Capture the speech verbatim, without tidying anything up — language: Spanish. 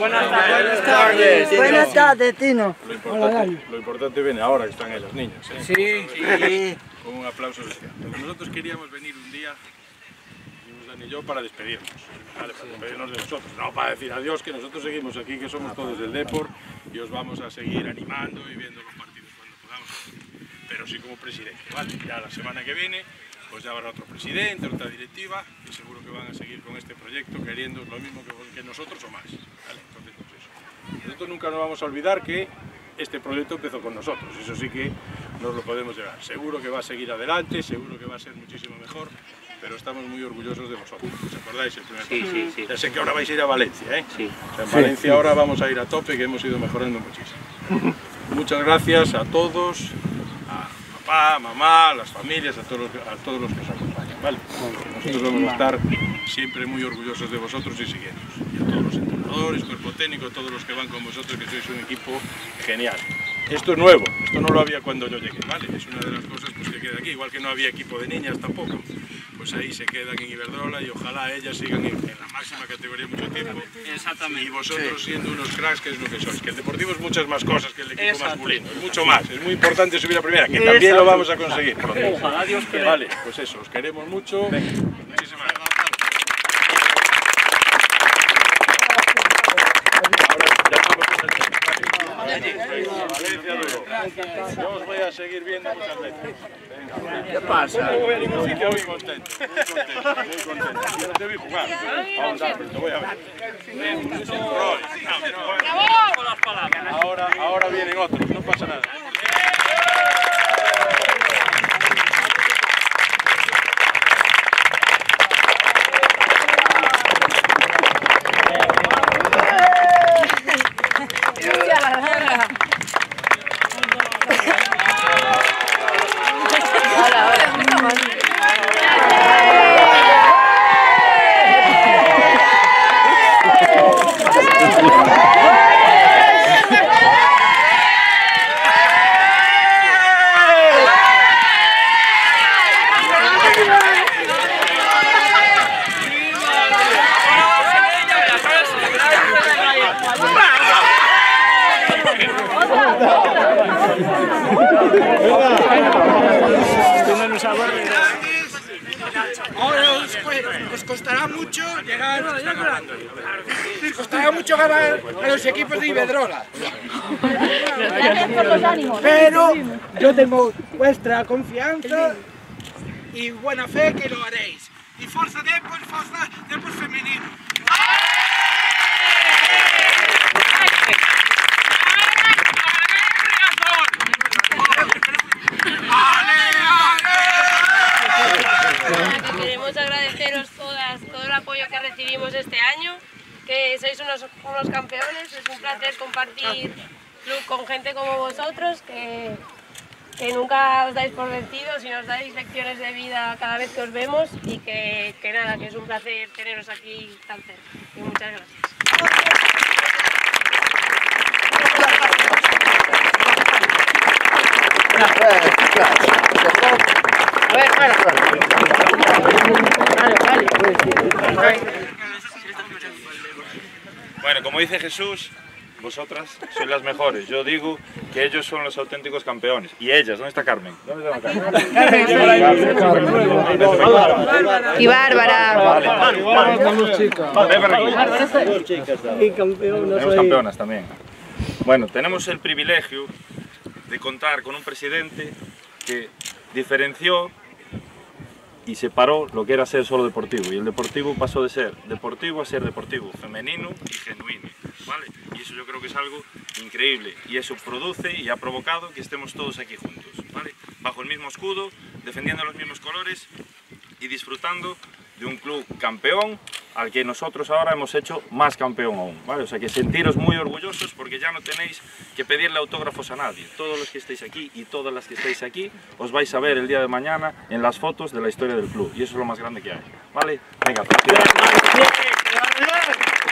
Buenas tardes. Buenas tardes, Tino. Lo importante, lo importante viene ahora que están ahí las niñas. ¿eh? Sí, sí. Con un aplauso especial. Nosotros queríamos venir un día, vinimos Dani y yo, para despedirnos. Vale, para despedirnos de vosotros. No para decir adiós, que nosotros seguimos aquí, que somos todos del Depor y os vamos a seguir animando y viendo los partidos cuando podamos. Pero sí como presidente, ¿vale? Ya la semana que viene pues ya habrá otro presidente, otra directiva y seguro que van a seguir con este proyecto queriendo lo mismo que, que nosotros o más. ¿Vale? Entonces, pues eso. Nosotros nunca nos vamos a olvidar que este proyecto empezó con nosotros, eso sí que nos lo podemos llevar. Seguro que va a seguir adelante, seguro que va a ser muchísimo mejor, pero estamos muy orgullosos de vosotros. ¿Os acordáis el primer partido? Sí, sí, sí. Ya sé que ahora vais a ir a Valencia, ¿eh? Sí. O sea, en Valencia sí. Ahora vamos a ir a tope, que hemos ido mejorando muchísimo. Muchas gracias a todos, a papá, a mamá, a las familias, a todos, a todos los que os acompañan, ¿vale? Nosotros vamos a estar siempre muy orgullosos de vosotros y siguiéndoos. Y a todos los entrenadores, cuerpo técnico, todos los que van con vosotros, que sois un equipo genial. Esto es nuevo, esto no lo había cuando yo llegué, ¿vale? Es una de las cosas pues, que queda aquí, igual que no había equipo de niñas tampoco. Pues ahí se quedan en Iberdrola y ojalá ellas sigan en, en la máxima categoría mucho tiempo. Exactamente. Y vosotros sí. Siendo unos cracks, que es lo que sois. Que el Deportivo es muchas más cosas que el equipo Exacto. masculino, es mucho más. Es muy importante subir a primera, que también Exacto. Lo vamos a conseguir. Ojalá Dios quiera. Vale, pues eso, os queremos mucho. Venga. Muchísimas gracias. Yo os voy a seguir viendo muchas veces. Venga. ¿Qué pasa? Sí que muy contento, muy contento, muy contento. Yo no te vi jugar. Vamos a ver, te voy a ver. Ahora, ahora vienen otros, no pasa nada. Ahora os, os costará mucho llegar, os costará mucho ganar a los equipos de Iberdrola. Pero yo tengo vuestra confianza y buena fe que lo haréis. Y forza Depor, forza Depor femenino. Queremos agradeceros todas, todo el apoyo que recibimos este año, que sois unos, unos campeones, es un placer compartir club con gente como vosotros, que, que nunca os dais por vencidos y nos dais lecciones de vida cada vez que os vemos y que, que nada, que es un placer teneros aquí tan cerca. Y muchas gracias. A ver, bueno. Vale, vale. Bueno, como dice Jesús, vosotras sois las mejores. Yo digo que ellos son los auténticos campeones. Y ellas, ¿dónde está Carmen? ¿Dónde está Carmen? Y Bárbara. Vale, ven para aquí. Tenemos campeonas también. Bueno, tenemos el privilegio de contar con un presidente que diferenció y separó lo que era ser solo deportivo, y el deportivo pasó de ser deportivo a ser deportivo, femenino y genuino, ¿vale? Y eso yo creo que es algo increíble, y eso produce y ha provocado que estemos todos aquí juntos, ¿vale? Bajo el mismo escudo, defendiendo los mismos colores y disfrutando de un club campeón al que nosotros ahora hemos hecho más campeón aún, ¿vale? O sea que sentiros muy orgullosos porque ya no tenéis que pedirle autógrafos a nadie. Todos los que estéis aquí y todas las que estéis aquí os vais a ver el día de mañana en las fotos de la historia del club y eso es lo más grande que hay, ¿vale? Venga, felicidades.